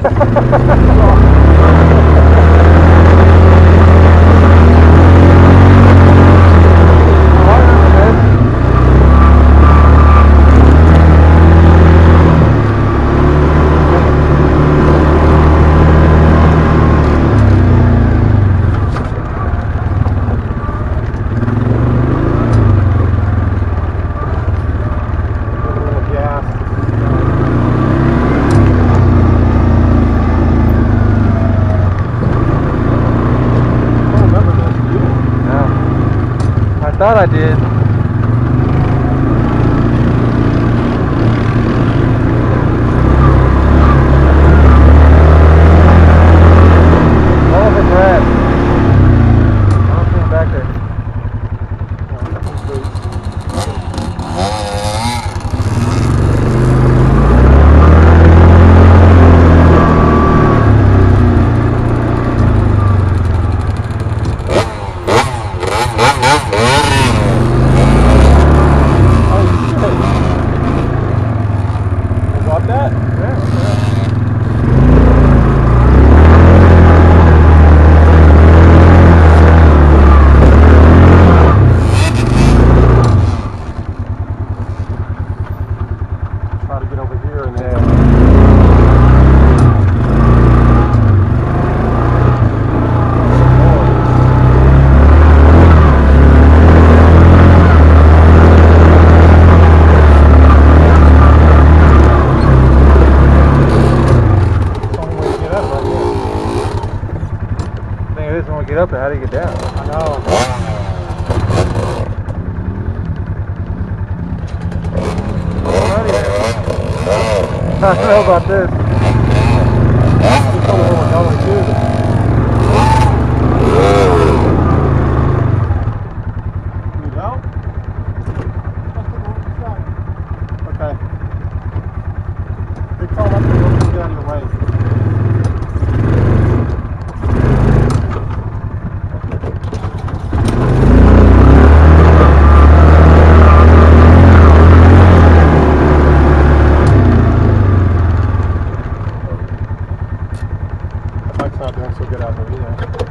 Thought I did. Elephant rat. I don't see him back there. Get up there, how do you get down? I know. Alrighty then. I don't know about this. You told me where we're going too. You know? Okay. Big call up there, we'll get out of your way. Not doing so good out there either.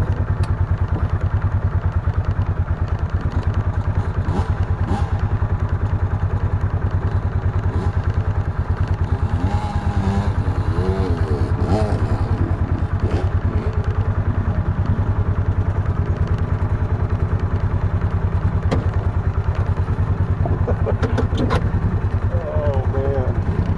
Oh man.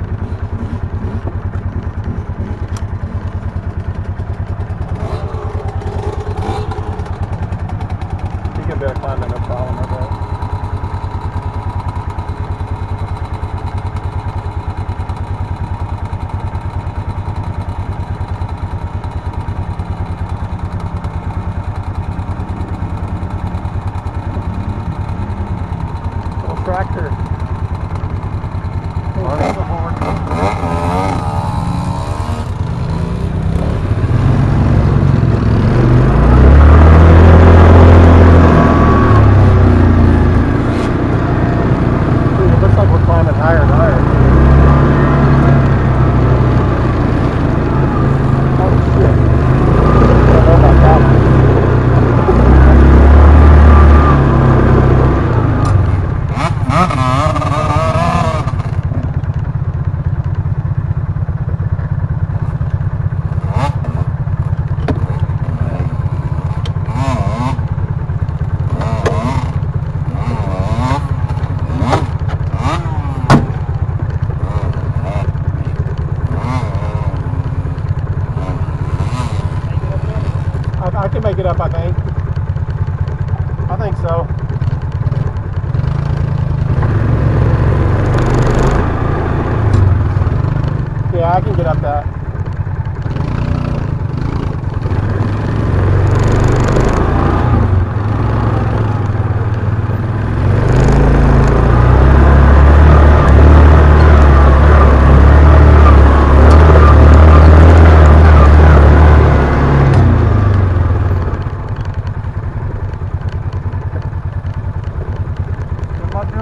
They're climbing, no problem with that. Little tractor. Higher and higher. Oh shit. I don't know about that one. I can make it up, I think. I think so. Yeah, I can get up that.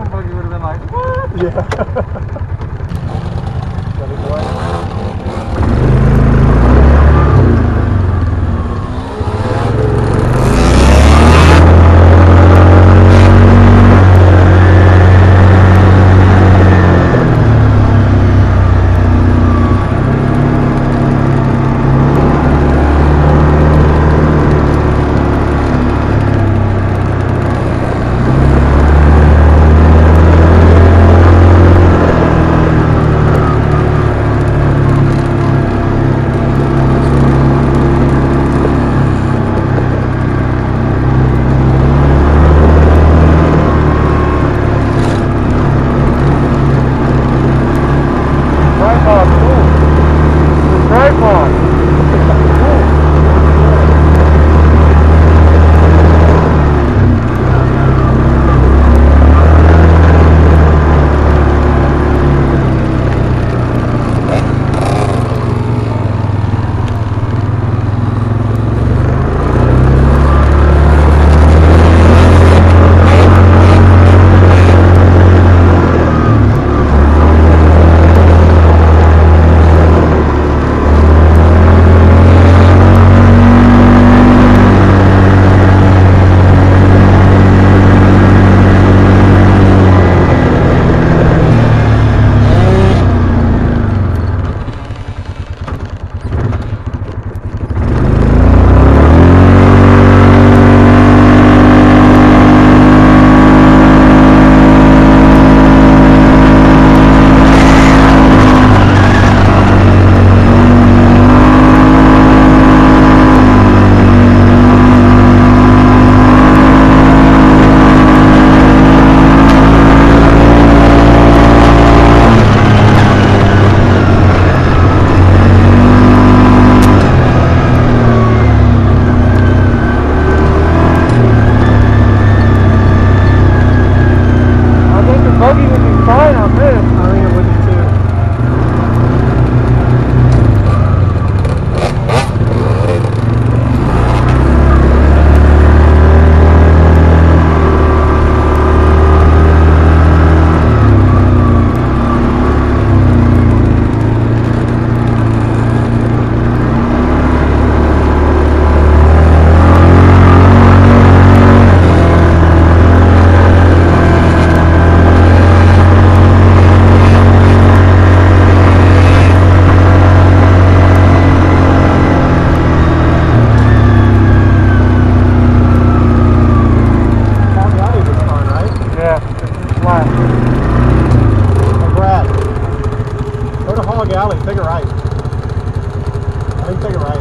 Yeah. Ready, boy? just take it right.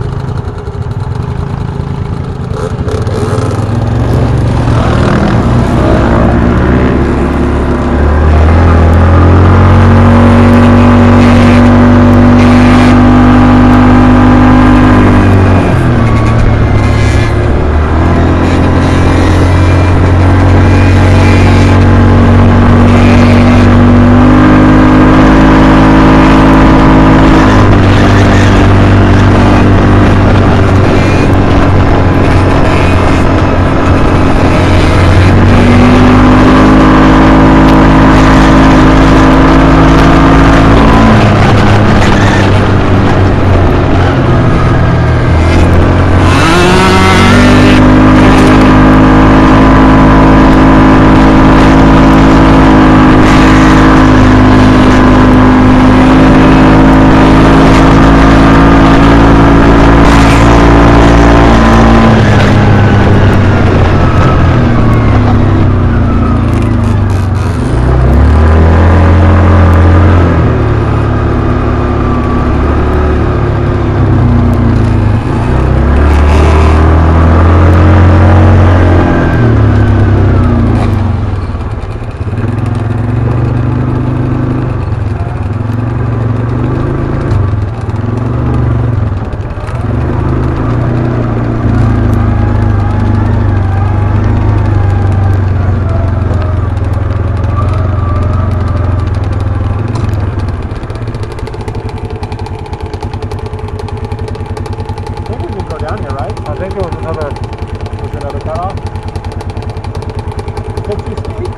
Down here, right? I think there was another cutoff. Is it too steep?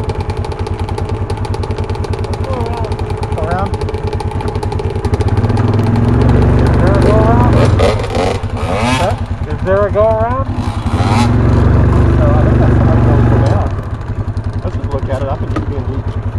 Go around. Is there a go around? No, I think that's somebody going to go down. Let's just look at it. I think it's being weak.